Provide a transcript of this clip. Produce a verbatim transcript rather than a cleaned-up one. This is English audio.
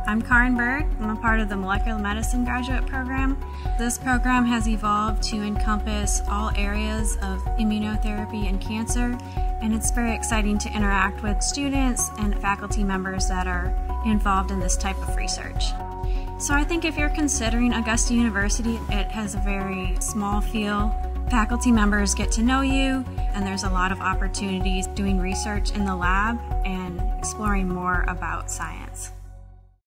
I'm Caryn Bird. I'm a part of the Molecular Medicine graduate program. This program has evolved to encompass all areas of immunotherapy and cancer, and it's very exciting to interact with students and faculty members that are involved in this type of research. So I think if you're considering Augusta University, it has a very small feel. Faculty members get to know you, and there's a lot of opportunities doing research in the lab and exploring more about science.